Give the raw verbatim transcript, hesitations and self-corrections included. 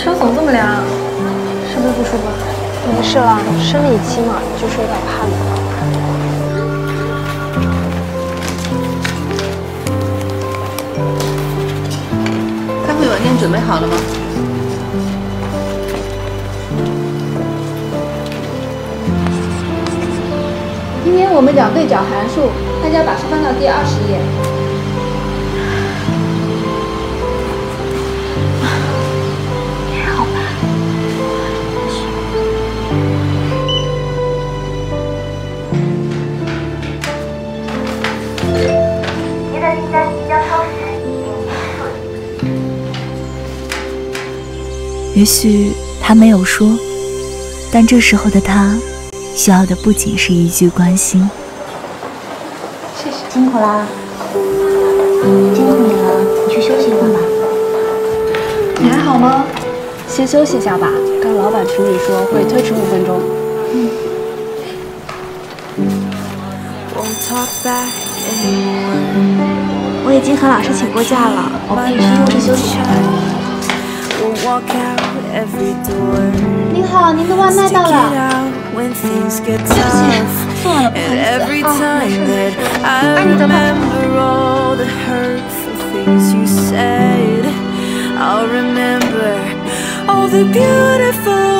手怎么这么凉？是不是不舒服？ 没事了，生理期嘛，就是有点怕冷。 开会文件准备好了吗？ 今天我们讲对角函数，大家把书翻到第二十页。 还好吧。 您的订单即将超时，请您注意。 也许他没有说，但这时候的他需要的不仅是一句关心。 谢谢， 辛苦啦，辛苦你了，你去休息一会儿吧。 你还好吗？ 先休息一下吧，刚老板群里说会推迟五分钟。嗯。 我已经和老师请过假了，我可以去休息休息下来。 您好，您的外卖到了。 对不起，送晚了，不好意思啊，没事。 哎，你等会儿。 I'll remember all the beautiful